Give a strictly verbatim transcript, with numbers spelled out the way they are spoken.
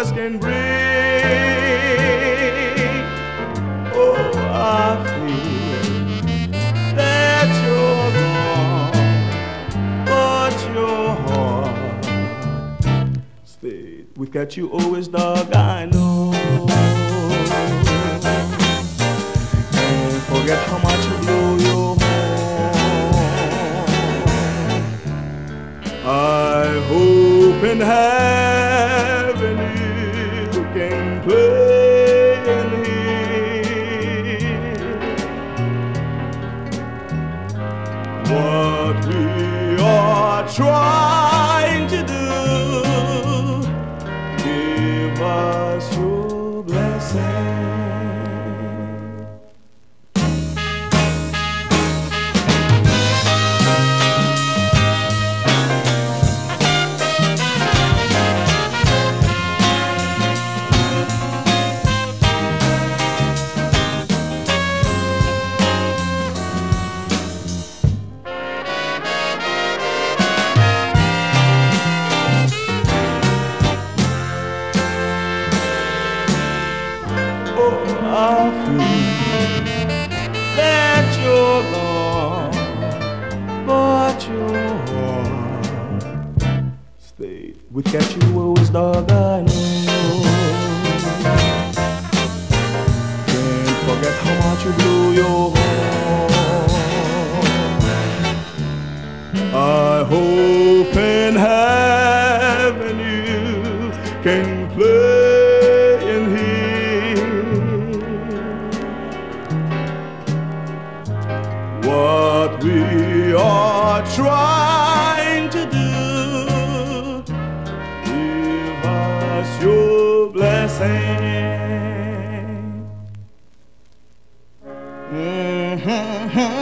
stars can bring. Oh, I feel that you're gone, but your heart stayed. We've got you always, dog, I know. Can't forget how much you blew your horn. I hope in heaven you can play and hear what we are trying to do. Give us your blessing. I feel that you're gone, but your heart stayed. We've got you always, dog, I know. Can't forget how much you blew your horn. I hope in heaven you can play and hear what we are trying to do. Give us your blessing. Mm-hmm.